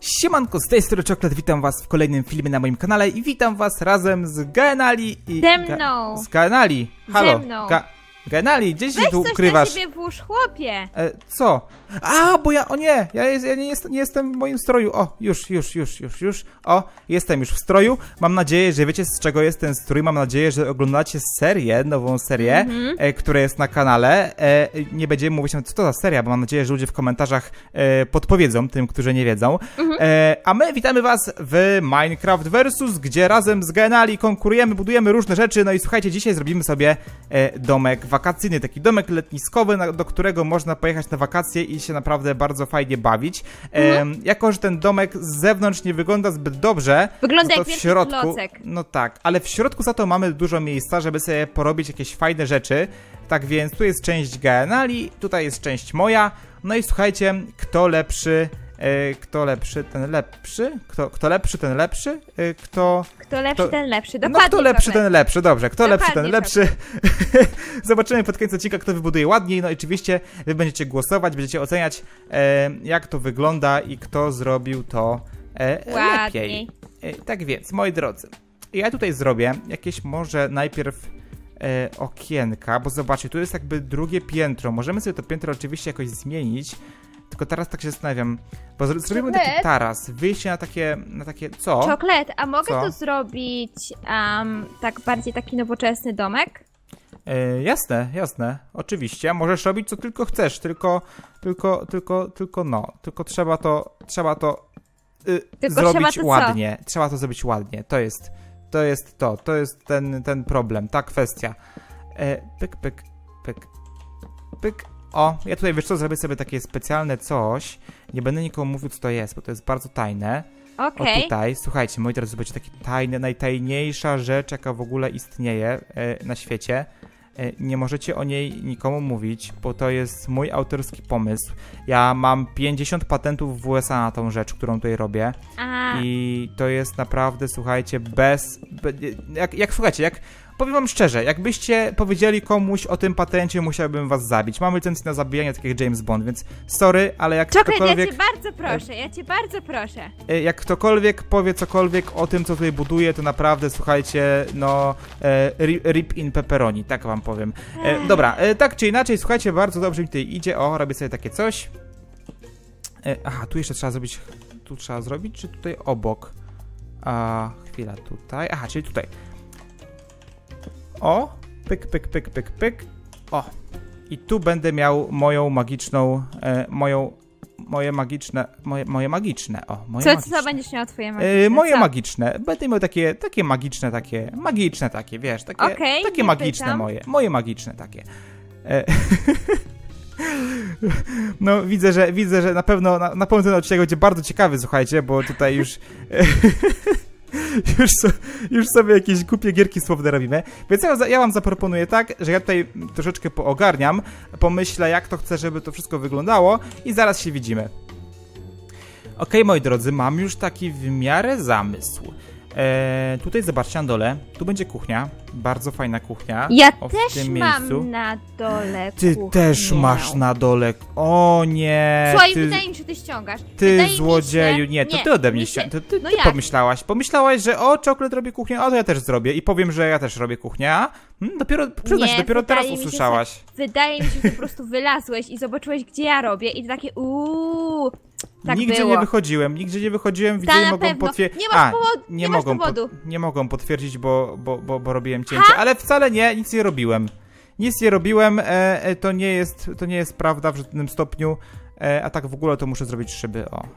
Siemanko, z tej strony Czoklet, witam was w kolejnym filmie na moim kanale i witam was razem z Gaenali i... Ze mną! Z Gaenali! Halo! Ze mną! Gaenali, gdzie się tu Weź ukrywasz? coś na siebie włóż, chłopie! Co? A, bo ja, o nie, ja nie jestem w moim stroju. O, już. O, jestem już w stroju. Mam nadzieję, że wiecie, z czego jest ten strój. Mam nadzieję, że oglądacie serię, nową serię, która jest na kanale. Nie będziemy mówić, co to za seria, bo mam nadzieję, że ludzie w komentarzach podpowiedzą tym, którzy nie wiedzą. A my witamy was w Minecraft Versus, gdzie razem z Gaenali konkurujemy, budujemy różne rzeczy. No i słuchajcie, dzisiaj zrobimy sobie domek wakacyjny, taki domek letniskowy, do którego można pojechać na wakacje i się naprawdę bardzo fajnie bawić. Jako że ten domek z zewnątrz nie wygląda zbyt dobrze, wygląda to jak w środku, klocek. no tak, ale w środku za to mamy dużo miejsca, żeby sobie porobić jakieś fajne rzeczy. Tak więc tu jest część Gaenali, tutaj jest część moja. No i słuchajcie, kto lepszy, ten lepszy? Kto lepszy, ten lepszy? Kto lepszy, ten lepszy. Dokładnie. No kto lepszy, ten lepszy. Dobrze, kto lepszy, ten lepszy. Zobaczymy pod koniec odcinka, kto wybuduje ładniej. No i oczywiście wy będziecie głosować, będziecie oceniać, jak to wygląda i kto zrobił to lepiej. Tak więc, moi drodzy, ja tutaj zrobię jakieś może najpierw okienka, bo zobaczcie, tu jest jakby drugie piętro. Możemy sobie to piętro oczywiście jakoś zmienić. Tylko teraz tak się zastanawiam, bo zrobimy taki taras, wyjście na takie, co? Czoklet, a mogę tu zrobić tak bardziej taki nowoczesny domek? Jasne, oczywiście. Możesz robić co tylko chcesz, tylko trzeba to zrobić ładnie. Trzeba to zrobić ładnie, to jest ten problem, ta kwestia. Pyk. O, ja tutaj, wiesz co, zrobię sobie takie specjalne coś. Nie będę nikomu mówił, co to jest, bo to jest bardzo tajne. Okej. O tutaj, słuchajcie, moi drodzy, zobaczcie, takie tajne, najtajniejsza rzecz, jaka w ogóle istnieje na świecie. Nie możecie o niej nikomu mówić, bo to jest mój autorski pomysł. Ja mam 50 patentów w USA na tą rzecz, którą tutaj robię. I to jest naprawdę, słuchajcie, słuchajcie, powiem wam szczerze, jakbyście powiedzieli komuś o tym patencie, musiałbym was zabić. Mam licencję na zabijanie, tak jak James Bond, więc sorry, ale jak ktokolwiek... ja cię bardzo proszę. Jak ktokolwiek powie cokolwiek o tym, co tutaj buduję, to naprawdę, słuchajcie, no... rip in pepperoni, tak wam powiem. Dobra, tak czy inaczej, słuchajcie, bardzo dobrze mi tutaj idzie. O, robię sobie takie coś. Aha, tu jeszcze trzeba zrobić... Tu trzeba zrobić, czy tutaj obok? Chwila, tutaj... Aha, czyli tutaj. O, pyk. O, i tu będę miał moją magiczną, moje magiczne. Co będziesz miał twoje magiczne? Moje magiczne. Będę miał takie magiczne, wiesz, takie magiczne moje magiczne takie. No, widzę, że na pewno ten odcinek będzie bardzo ciekawy, słuchajcie, bo tutaj już... Już sobie jakieś głupie gierki słowne robimy. Więc ja wam zaproponuję tak, że ja tutaj troszeczkę poogarniam, pomyślę, jak to chcę, żeby to wszystko wyglądało i zaraz się widzimy. Okej, moi drodzy, mam już taki w miarę zamysł. Tutaj zobaczcie na dole, tu będzie kuchnia, bardzo fajna kuchnia. Ja też mam na dole kuchnię. Ty też masz na dole, o nie. Słuchaj, wydaje mi się, że ty ściągasz. Ty złodzieju, nie, to ty ode mnie ściągasz. Ty pomyślałaś, że o, Czoklet robi kuchnię, a to ja też zrobię i powiem, że ja też robię kuchnię, a? Przyznaj się, dopiero teraz usłyszałaś. Wydaje mi się, że po prostu wylazłeś i zobaczyłeś, gdzie ja robię i to takie tak nigdzie było. Nigdzie nie wychodziłem, widzę, mogą potwierdzić. Nie mogą potwierdzić, bo robiłem cięcie, ale wcale nic nie robiłem. Nic nie robiłem, to nie jest prawda w żadnym stopniu, a tak w ogóle to muszę zrobić szyby, o.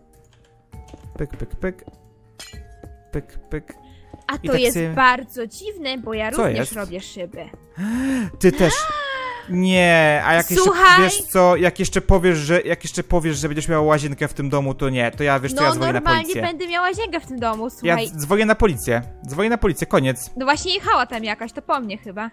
Pyk. A to jest bardzo dziwne, bo ja również robię szyby. Ty też. Nie, a jak jeszcze, wiesz co, jak jeszcze powiesz, że będziesz miała łazienkę w tym domu, to nie, to ja, wiesz co, ja dzwonię na policję. Normalnie będę miała łazienkę w tym domu, słuchaj. Ja dzwonię na policję, koniec. No właśnie jechała tam jakaś, to po mnie chyba.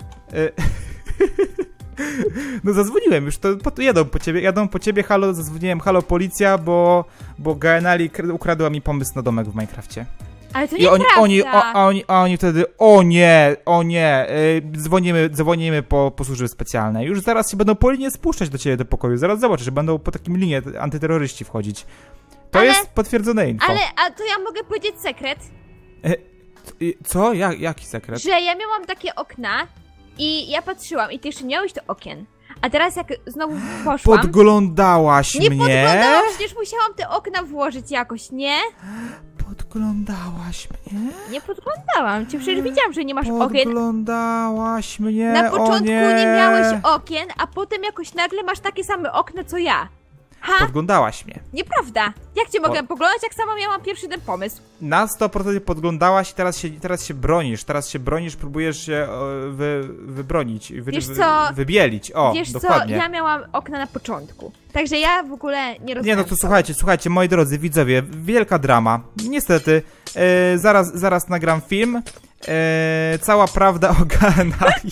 No zadzwoniłem już, to jadą po ciebie, halo, zadzwoniłem, halo policja, bo Gaenali ukradła mi pomysł na domek w Minecrafcie. Ale to nieprawda. Oni wtedy, o nie, dzwonimy po służby specjalne. Już zaraz się będą po linie spuszczać do ciebie do pokoju. Zaraz zobaczysz, że będą po takim linie antyterroryści wchodzić. To jest potwierdzone info. A to ja mogę powiedzieć sekret? Co? Jaki sekret? Że ja miałam takie okna i ja patrzyłam i ty jeszcze nie miałeś to okien. A teraz jak znowu poszłam... Podglądałaś mnie? Nie podglądałam, przecież musiałam te okna włożyć jakoś, nie? Podglądałaś mnie? Nie podglądałam cię, przecież widziałam, że nie masz okien. Podglądałaś mnie, Na początku nie miałeś okien, a potem jakoś nagle masz takie same okna co ja. Ha? Podglądałaś mnie. Nieprawda. Jak cię mogę poglądać, jak sama miałam pierwszy ten pomysł? Na 100% podglądałaś i teraz się bronisz. Teraz się bronisz, próbujesz się wybronić. Wiesz co? Wybielić. O, Wiesz dokładnie. co, ja miałam okna na początku. Także ja w ogóle nie rozumiem. Nie, no to słuchajcie, moi drodzy widzowie, wielka drama. Niestety, zaraz nagram film. Cała prawda o Gaenali.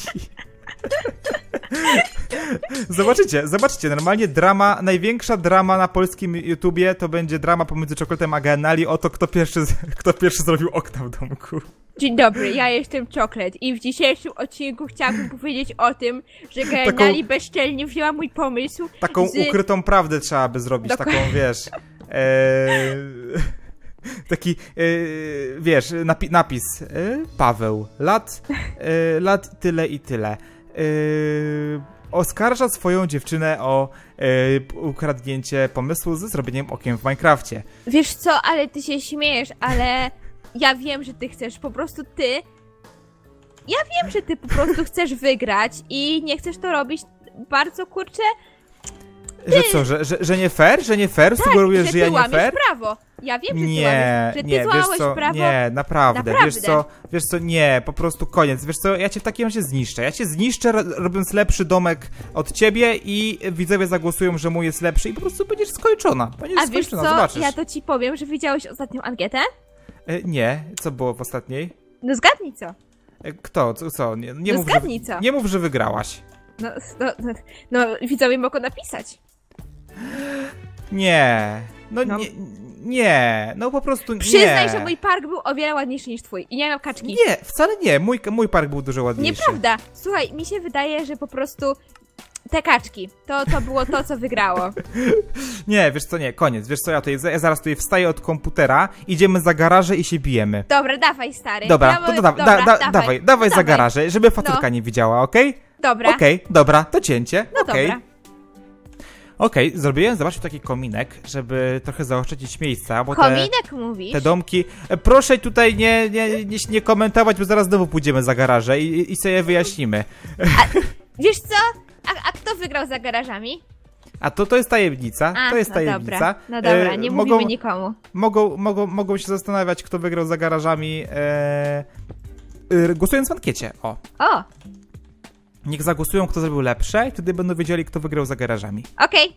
Zobaczycie, normalnie drama, największa drama na polskim YouTubie to będzie drama pomiędzy Czokolatem a Gaenali o to, kto pierwszy zrobił okna w domku. Dzień dobry, ja jestem Czoklet i w dzisiejszym odcinku chciałabym powiedzieć o tym, że Gaenali bezczelnie wzięła mój pomysł. Taką ukrytą prawdę trzeba by zrobić, taką wiesz... Taki, wiesz, napis Paweł, lat tyle i tyle. Oskarża swoją dziewczynę o ukradnięcie pomysłu ze zrobieniem okien w Minecrafcie. Wiesz co, ale ty się śmiejesz, ale ja wiem, że ty chcesz, po prostu ty... Ja wiem, że ty po prostu chcesz wygrać i nie chcesz to robić bardzo, kurczę... Że co, że nie fair? Że nie fair? Tak, sugerujesz, że ja nie fair? prawo. Ja wiem, że ty złamałeś prawo. Nie, naprawdę. Wiesz co, nie, po prostu koniec. Wiesz co, ja cię w takim razie zniszczę. Ja cię zniszczę, robiąc lepszy domek od ciebie i widzowie zagłosują, że mój jest lepszy i po prostu będziesz skończona. A wiesz co, zobaczysz. Ja to ci powiem, że widziałeś ostatnią ankietę? Nie, co było w ostatniej? No zgadnij co. Kto? Co? Nie mów, zgadnij co. Nie mów, że wygrałaś. No, widzowie mogą napisać. Nie. Nie, no po prostu nie. Przyznaj, że mój park był o wiele ładniejszy niż twój i nie miał kaczki. Nie, wcale nie, mój park był dużo ładniejszy. Nieprawda, słuchaj, mi się wydaje, że po prostu te kaczki, to było to, co wygrało. Nie, wiesz co, nie, koniec, wiesz co, ja zaraz tutaj wstaję od komputera, idziemy za garażę i się bijemy. Dobra, dawaj stary. Dobra, dawaj za garażę, żeby faturka nie widziała, okej? Dobra. Okej, dobra, to cięcie, dobra. Okej, zrobiłem, zobaczcie, taki kominek, żeby trochę zaoszczędzić miejsca, bo kominek mówisz? Te domki... Proszę tutaj nie komentować, bo zaraz znowu pójdziemy za garażę i sobie wyjaśnimy. Wiesz co? A kto wygrał za garażami? A to jest tajemnica, to jest tajemnica. No dobra, nie mówimy nikomu. Mogą się zastanawiać, kto wygrał za garażami, głosując w ankiecie, o. Niech zagłosują, kto zrobił lepsze i wtedy będą wiedzieli, kto wygrał za garażami. Okej.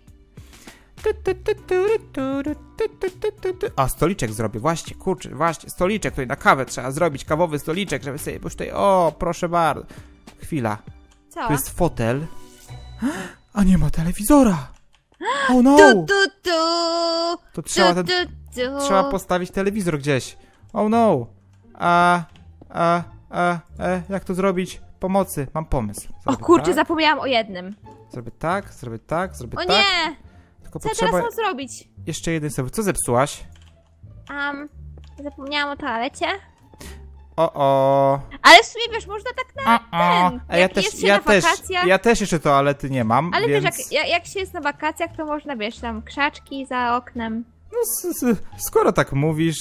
A, stoliczek zrobię, właśnie, kurczę, stoliczek tutaj na kawę trzeba zrobić, kawowy stoliczek, żeby sobie, bo tutaj, o, proszę bardzo. Chwila. Co? Tu jest fotel. A nie ma telewizora. Oh no. To trzeba postawić telewizor gdzieś. Oh no. Jak to zrobić? Pomocy, mam pomysł. O kurczę, zapomniałam o jednym. Zrobię tak. O nie! Tylko co ja teraz mam zrobić? Jeszcze jeden sobie. Co zepsułaś? Zapomniałam o toalecie. Ale w sumie wiesz, można tak na Ja też jeszcze toalety nie mam. Ale więc... wiesz, jak się jest na wakacjach, to można, wiesz, tam krzaczki za oknem. No, skoro tak mówisz...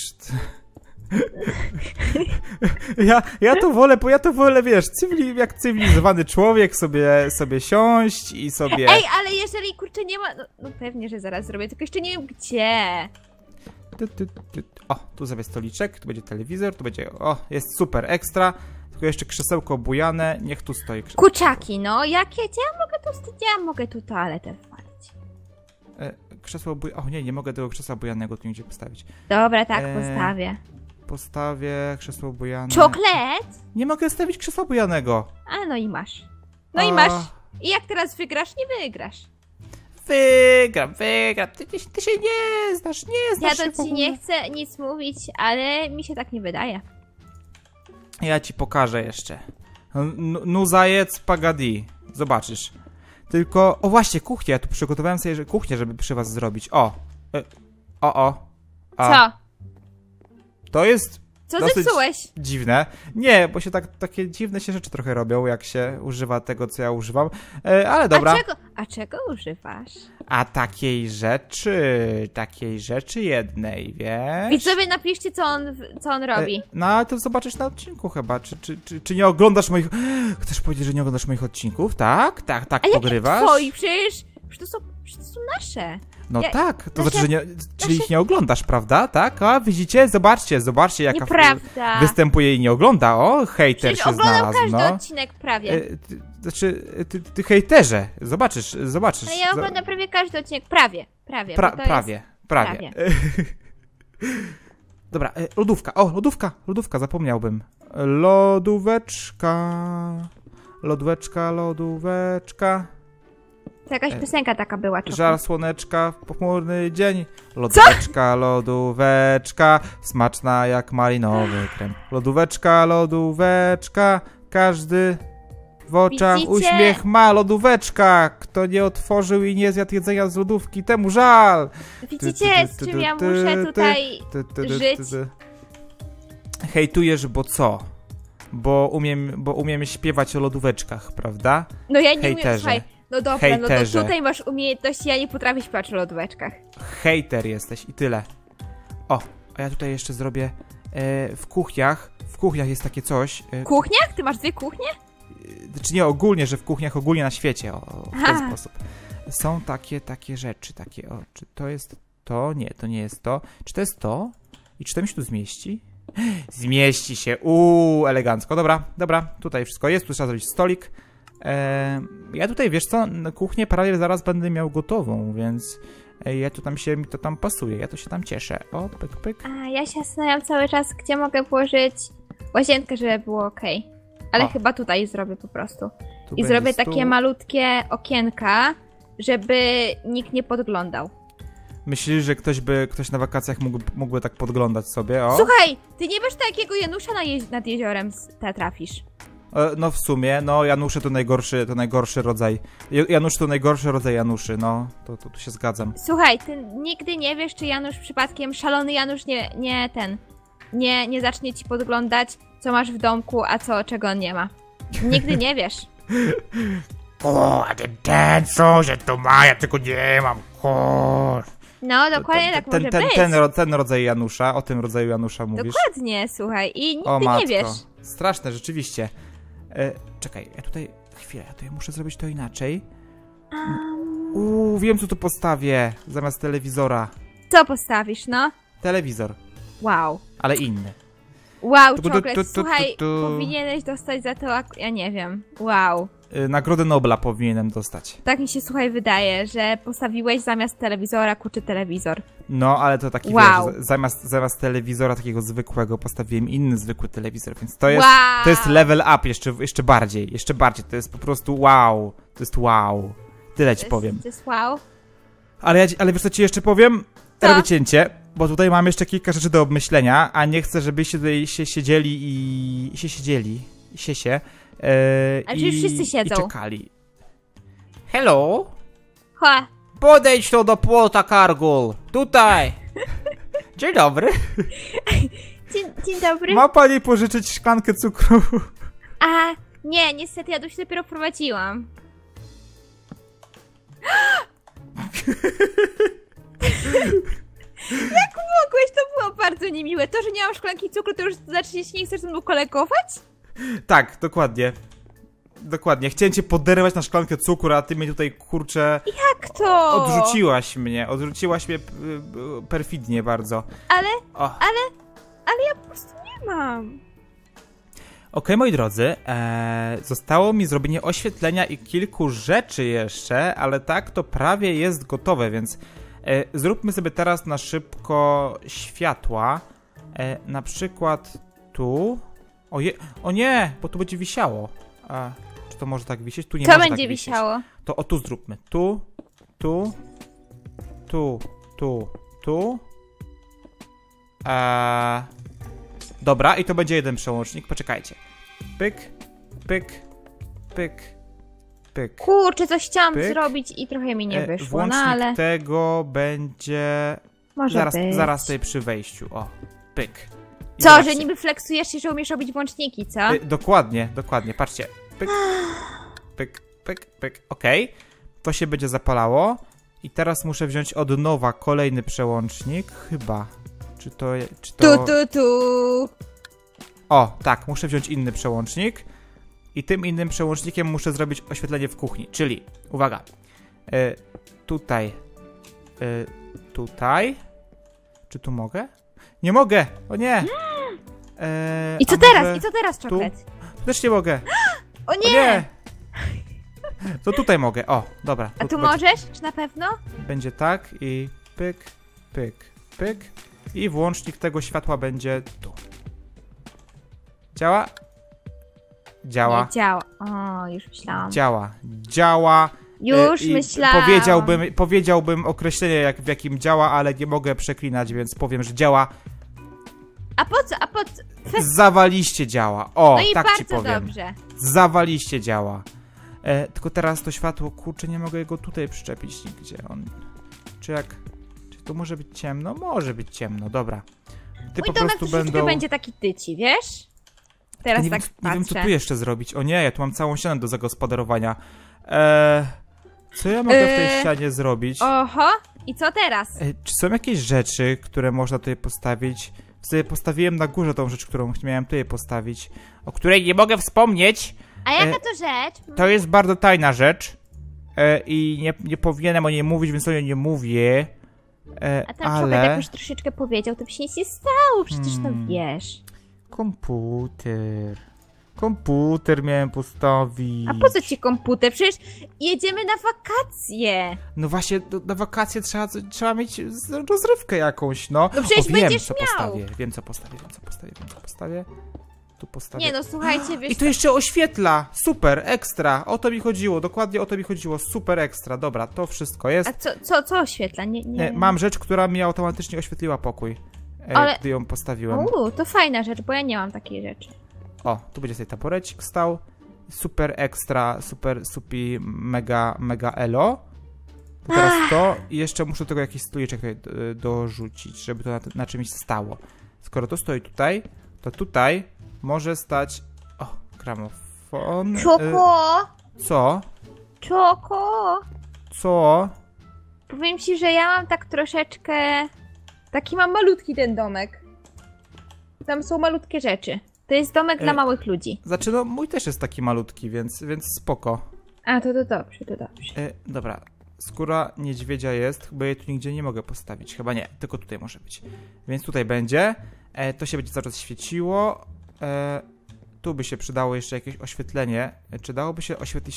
ja to wolę, wiesz, jak cywilizowany człowiek sobie siąść i sobie... Ej, ale jeżeli, kurczę, nie ma... No pewnie, że zaraz zrobię, tylko jeszcze nie wiem gdzie. O, tu sobie stoliczek, tu będzie telewizor, tu będzie... O, jest super, ekstra. Tylko jeszcze krzesełko bujane, niech tu stoi. Kurczaki, no, jakie? Ja mogę tu toaletę wpalić. Krzesło bujane... O nie, nie mogę tego krzesła bujanego tu nigdzie postawić. Dobra, tak, postawię. Postawię krzesło bujane. Czoklet? Nie mogę stawić krzesła bujanego. No i masz. I masz. I jak teraz wygrasz, nie wygrasz. Wygram. Ty się nie znasz Ja to ci nie chcę nic mówić, ale mi się tak nie wydaje. Ja ci pokażę jeszcze. Zajec pagadi. Zobaczysz. Tylko, o właśnie, kuchnia. Ja tu przygotowałem sobie kuchnię, żeby przy was zrobić. Co? To jest Co dosyć zepsułeś? dziwne. Nie, bo się takie dziwne się rzeczy trochę robią, jak się używa tego, co ja używam. Ale dobra. A czego używasz? A takiej rzeczy jednej, wiesz? Widzowie, napiszcie, co on robi. No, ale to zobaczysz na odcinku chyba. Czy nie oglądasz moich... Chcesz powiedzieć, że nie oglądasz moich odcinków? Tak, pogrywasz? Twoi? Przecież to są nasze. No tak, to nasze- znaczy, że czyli ich nie oglądasz, prawda? Tak? A widzicie? Zobaczcie, jaka Nieprawda. występuje i nie ogląda. O, hejter Przecież się oglądam znalazł, każdy no. odcinek prawie. Ty hejterze, zobaczysz. No ja oglądam prawie każdy odcinek, prawie. Bo to Prawie. prawie. Dobra, lodówka, zapomniałbym. Lodóweczka. To jakaś piosenka taka była. Żar słoneczka w pochmurny dzień. Lodóweczka, smaczna jak malinowy krem. Lodóweczka, każdy w oczach Widzicie? uśmiech ma. Lodóweczka, kto nie otworzył i nie zjadł jedzenia z lodówki, temu żal. Widzicie, z czym ja muszę tutaj żyć? Hejtujesz, bo co? Bo umiem śpiewać o lodóweczkach, prawda? No ja nie umiem, Hejterze. słuchaj. No dobra, Hejterze. no to tutaj masz umiejętności, ja nie potrafię śpiewać o lodóweczkach. Hejter jesteś i tyle. O, a ja tutaj jeszcze zrobię w kuchniach jest takie coś. Kuchniach? Ty masz 2 kuchnie? Czy nie ogólnie, że w kuchniach ogólnie na świecie, w ten Aha. sposób. Są takie rzeczy, czy to jest to? Nie, to nie jest to. Czy to jest to? I czy to mi się tu zmieści? Zmieści się, elegancko. Dobra, tutaj wszystko jest, tu trzeba zrobić stolik. Ja tutaj, wiesz co, na kuchnię prawie zaraz będę miał gotową, więc mi to tam pasuje, ja to się tam cieszę. O, pyk. A ja się zastanawiam cały czas, gdzie mogę położyć łazienkę, żeby było okej. Ale O. chyba tutaj zrobię po prostu. Tu I będzie zrobię stół. takie malutkie okienka, żeby nikt nie podglądał. Myślisz, że ktoś na wakacjach mógłby tak podglądać sobie, o? Słuchaj, ty nie wiesz takiego Janusza nad jeziorem trafisz. No w sumie, no Janusze to najgorszy rodzaj. Janusz to najgorszy rodzaj Januszy, no. To tu się zgadzam. Słuchaj, ty nigdy nie wiesz, czy Janusz przypadkiem, szalony Janusz nie zacznie ci podglądać, co masz w domku, a czego on nie ma. Nigdy nie wiesz. O, a ten co się to ma, ja tego nie mam, No, dokładnie tak może być. Ten rodzaj Janusza, o tym rodzaju Janusza mówisz. Dokładnie, słuchaj, i O nigdy matko, nie wiesz. straszne, rzeczywiście. Czekaj, chwilę, ja tutaj muszę zrobić to inaczej. Wiem co tu postawię, zamiast telewizora. Co postawisz, no? Telewizor, Wow. ale inny. Wow, Tu, tu, czoklet, tu, tu, słuchaj, tu. powinieneś dostać za to, ja nie wiem. Wow. Nagrodę Nobla powinienem dostać. Tak mi się, słuchaj, wydaje, że postawiłeś zamiast telewizora kurczy telewizor. No, ale to taki, Wow. wiesz, zamiast telewizora takiego zwykłego postawiłem inny zwykły telewizor, więc Wow. to jest level up jeszcze bardziej, to jest po prostu wow, to jest wow. Tyle ci powiem. To jest wow. Ale wiesz co ci jeszcze powiem? Co? Robię cięcie, bo tutaj mam jeszcze kilka rzeczy do obmyślenia, a nie chcę, żebyście tutaj siedzieli. A czy już wszyscy siedzą? I czekali. Hello? Ha. Podejdź tu do płota, Kargul! Tutaj! Dzień dobry. Dzień dobry. Ma pani pożyczyć szklankę cukru? A, nie, niestety ja tu się dopiero wprowadziłam. Jak mogłeś? To było bardzo niemiłe. To, że nie mam szklanki cukru, to już znaczy, że się nie chcesz ze mną kolegować? Tak, dokładnie. Dokładnie. Chciałem cię poderwać na szklankę cukru, a ty mnie tutaj, kurczę... Jak to? Odrzuciłaś mnie perfidnie bardzo. Ale ja po prostu nie mam. Okej, moi drodzy, zostało mi zrobienie oświetlenia i kilku rzeczy jeszcze, ale tak to prawie jest gotowe, więc zróbmy sobie teraz na szybko światła. Na przykład tu. O nie, bo tu będzie wisiało. Czy to może tak wisieć? Tu nie Co może będzie tak wisieć. wisiało? To tu zróbmy. Tu. Dobra, i to będzie jeden przełącznik. Poczekajcie. Pyk. Kurczę, coś chciałam Pyk. zrobić i trochę mi nie wyszło, Włącznik no ale... tego będzie Może być. Zaraz tutaj przy wejściu, o, pyk. I Co, zobaczcie. że niby flexujesz się, że umiesz robić włączniki, co? Dokładnie, patrzcie. Pyk, pyk, pyk, pyk, okej. To się będzie zapalało. I teraz muszę wziąć od nowa kolejny przełącznik, chyba. Czy to... Tu. O, tak, muszę wziąć inny przełącznik. I tym innym przełącznikiem muszę zrobić oświetlenie w kuchni. Czyli, uwaga, tutaj, tutaj. Czy tu mogę? Nie mogę! O nie! I co teraz, czoklet? Tu też nie mogę. O O nie! nie! To tutaj mogę, o, dobra. A tu będzie, możesz? Czy na pewno? będzie tak i pyk, pyk, pyk. I włącznik tego światła będzie tu. Działa? Działa. Nie działa. O, już myślałam. Działa. Już I myślałam. powiedziałbym określenie, w jakim działa, ale nie mogę przeklinać, więc powiem, że działa. A po co? Zawaliście działa. O, No i tak ci bardzo powiem. dobrze. Zawaliście działa. Tylko teraz to światło, kurczę, nie mogę go tutaj przyczepić nigdzie. Czy to może być ciemno? Może być ciemno, dobra. Mój domek troszeczkę będzie taki tyci, wiesz? Teraz nie tak wiem, patrzę. nie wiem, co tu jeszcze zrobić. O nie, ja tu mam całą ścianę do zagospodarowania. Co ja mogę w tej ścianie zrobić? Oho, i co teraz? Czy są jakieś rzeczy, które można tutaj postawić? Sobie postawiłem na górze tą rzecz, którą miałem tutaj postawić, o której nie mogę wspomnieć. A jaka to rzecz? To jest bardzo tajna rzecz i nie powinienem o niej mówić, więc o niej nie mówię. A ten ale... człowiek jak już troszeczkę powiedział, to by się nic nie stało, przecież to wiesz. Komputer miałem postawić. A po co ci komputer? Przecież jedziemy na wakacje. No właśnie, na wakacje trzeba mieć rozrywkę jakąś, no. No przecież wiem, będziesz co miał. postawię. Wiem, co postawię. Tu postawię. Nie no, słuchajcie, wiesz... I to jeszcze oświetla. Super, ekstra. O to mi chodziło, dokładnie o to mi chodziło. Super, ekstra. Dobra, to wszystko jest. A co oświetla? Nie. Mam rzecz, która mi automatycznie oświetliła pokój, Ale... gdy ją postawiłem. To fajna rzecz, bo ja nie mam takiej rzeczy. O, tu będzie sobie taborecik stał. Super ekstra, super supi, mega elo. To teraz to i jeszcze muszę do tego jakiś stoliczek tutaj dorzucić, żeby to na czymś stało. Skoro to stoi tutaj, to tutaj może stać... O, gramofon. Czoko! Co? Czoko! Co? Powiem ci, że ja mam tak troszeczkę... Taki mam malutki ten domek. Tam są malutkie rzeczy. To jest domek dla małych ludzi. Znaczy, no mój też jest taki malutki, więc spoko. A, to dobrze. Dobra, skóra niedźwiedzia jest, chyba jej tu nigdzie nie mogę postawić. Chyba nie, tylko tutaj może być. Więc tutaj będzie. To się będzie cały czas świeciło. Tu by się przydało jeszcze jakieś oświetlenie. Czy dałoby się oświetlić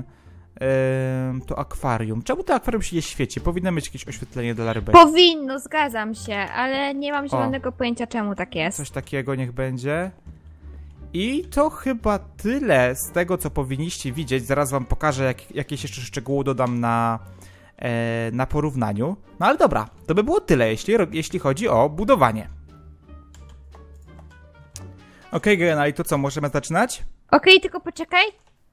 to akwarium? Czemu to akwarium się nie świeci? Powinno mieć jakieś oświetlenie dla rybek. Powinno, zgadzam się, ale nie mam zielonego pojęcia, czemu tak jest. Coś takiego niech będzie. I to chyba tyle z tego, co powinniście widzieć. Zaraz wam pokażę, jakieś jeszcze szczegóły dodam na porównaniu. No ale dobra, to by było tyle, jeśli chodzi o budowanie. Okej, Gena, i to co, możemy zaczynać? Okej, tylko poczekaj.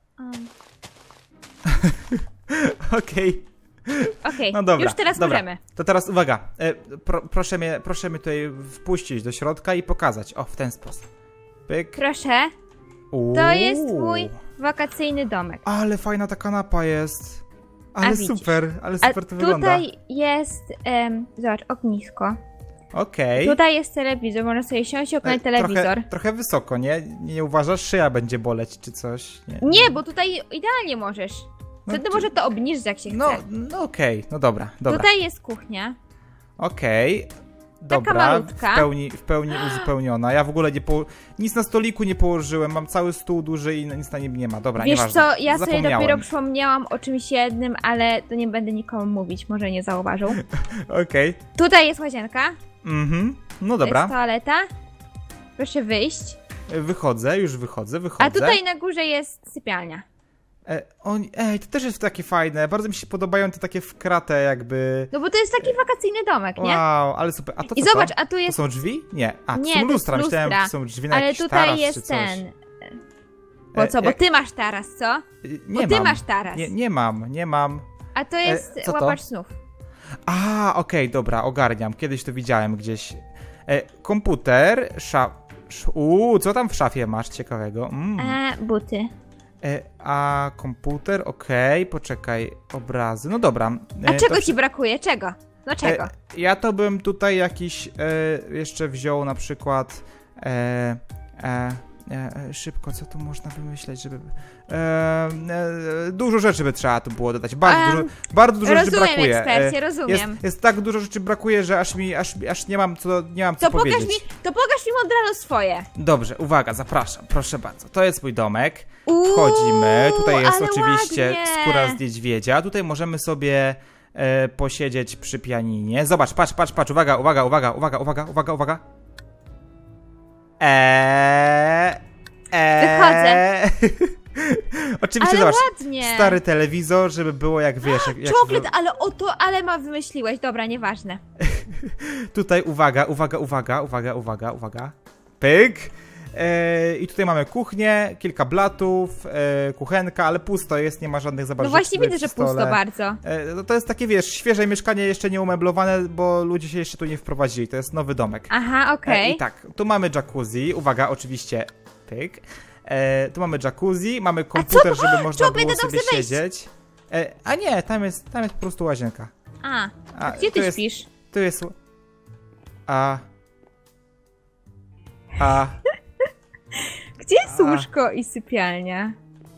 Okej, no dobra, już teraz możemy. To teraz uwaga, proszę mnie tutaj wpuścić do środka i pokazać. O, w ten sposób. Pyk. Proszę. To jest mój wakacyjny domek. Ale fajna ta kanapa jest. Ale super to wygląda. Tutaj jest, zobacz, ognisko. Okej. Tutaj jest telewizor, można sobie siąść i oglądać telewizor. Trochę wysoko, nie? Nie uważasz, szyja będzie boleć czy coś? Nie, bo tutaj idealnie możesz. Wtedy może to obniżyć, jak się chce. No okej, no dobra. Tutaj jest kuchnia. Okej. Dobra, malutka. w pełni uzupełniona. Ja w ogóle nic na stoliku nie położyłem, mam cały stół duży i nic na nim nie ma. Dobra, wiesz nieważne. co, ja sobie dopiero przypomniałam o czymś jednym, ale to nie będę nikomu mówić, może nie zauważył. Okej. Tutaj jest łazienka. No dobra. To jest toaleta. Proszę wyjść. Już wychodzę. A tutaj na górze jest sypialnia. To też jest takie fajne. Bardzo mi się podobają te takie wkrate jakby... No bo to jest taki wakacyjny domek, nie? Wow, ale super. A to co? I zobacz, a tu jest... To są drzwi? Nie. A, to nie, są lustra. To Myślałem, że to są drzwi na ale jakiś tutaj taras jest czy coś. ten... Bo co, bo ty masz taras, co? Nie ty mam. masz taras. Nie mam. A to jest łapacz snów. A, okej, dobra, ogarniam. Kiedyś to widziałem gdzieś. Komputer, co tam w szafie masz ciekawego? Buty. A komputer, okej, poczekaj, obrazy, no dobra. A czego ci brakuje? Czego? No czego? Ja to bym tutaj jakiś jeszcze wziął na przykład szybko, co tu można wymyśleć, żeby dużo rzeczy by trzeba tu było dodać, bardzo dużo rzeczy brakuje. Ekspercie, rozumiem. Jest tak dużo rzeczy brakuje, że aż nie mam co powiedzieć. To pokaż mi od razu swoje. Dobrze, uwaga, zapraszam, proszę bardzo. To jest mój domek. Wchodzimy. Tutaj jest oczywiście ładnie. skóra z niedźwiedzia. Tutaj możemy sobie posiedzieć przy pianinie. Zobacz, patrz, uwaga. Wychodzę. Oczywiście, ale zobacz, ładnie. stary telewizor, żeby było jak wiesz. Czoklet, ale wymyśliłeś, dobra, nieważne. Tutaj uwaga. Pyk. I tutaj mamy kuchnię, kilka blatów, kuchenka, ale pusto jest, nie ma żadnych zabawek. No właśnie widzę, że pusto bardzo. To jest takie, wiesz, świeże mieszkanie, jeszcze nie umeblowane, bo ludzie się jeszcze tu nie wprowadzili, to jest nowy domek. Aha, okej. I tak, tu mamy jacuzzi, uwaga, oczywiście, pyk. Tu mamy jacuzzi, mamy komputer, żeby można było sobie siedzieć. A nie, tam jest po prostu łazienka. A gdzie ty śpisz? Tu jest... Gdzie jest łóżko i sypialnia?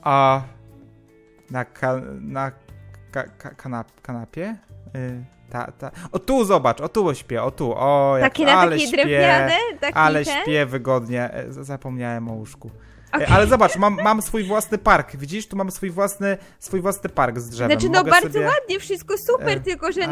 Na kanapie? O tu zobacz, o tu śpię, Takie drewniane? Ale śpię wygodnie, zapomniałem o łóżku. Okay. Ale zobacz, mam swój własny park, widzisz? Tu mam swój własny park z drzewem. Znaczy, no bardzo ładnie, wszystko super, tylko że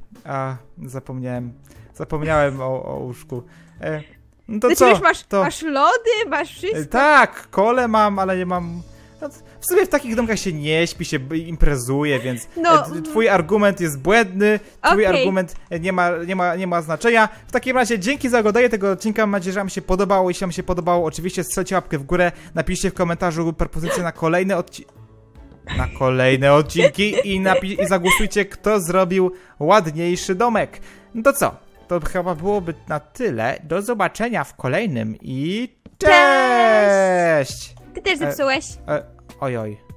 zapomniałem o łóżku. No to znaczy, co? Wiesz, masz lody, masz wszystko? Tak, kole mam, ale nie mam... W sumie w takich domkach się nie śpi, się imprezuje, więc twój argument jest błędny, twój argument nie ma znaczenia. W takim razie dzięki za oglądanie tego odcinka, mam nadzieję, że wam się podobało. Jeśli wam się podobało, oczywiście strzelcie łapkę w górę, napiszcie w komentarzu propozycję na kolejne odcinki i zagłosujcie, kto zrobił ładniejszy domek. No to co? To chyba byłoby na tyle. Do zobaczenia w kolejnym i cześć! Ty też zepsułeś. Ojoj.